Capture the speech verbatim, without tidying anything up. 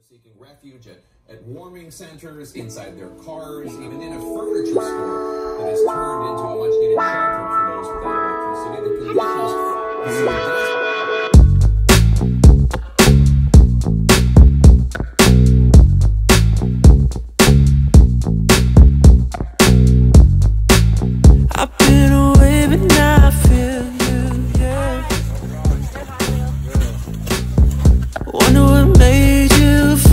seeking refuge at, at warming centers, inside their cars, even in a furniture store that has turned into a much-needed shelter for those without electricity. The conditions I've been away, but now I feel you, yeah. Wonder what made you